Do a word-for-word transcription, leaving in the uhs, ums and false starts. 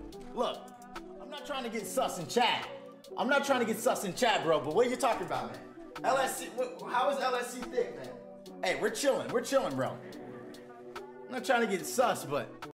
Look, I'm not trying to get sus in chat. I'm not trying to get sus in chat, bro, but what are you talking about, man? L S C, what, how is L S C thick, man? Hey, we're chilling, we're chilling, bro. I'm not trying to get sus, but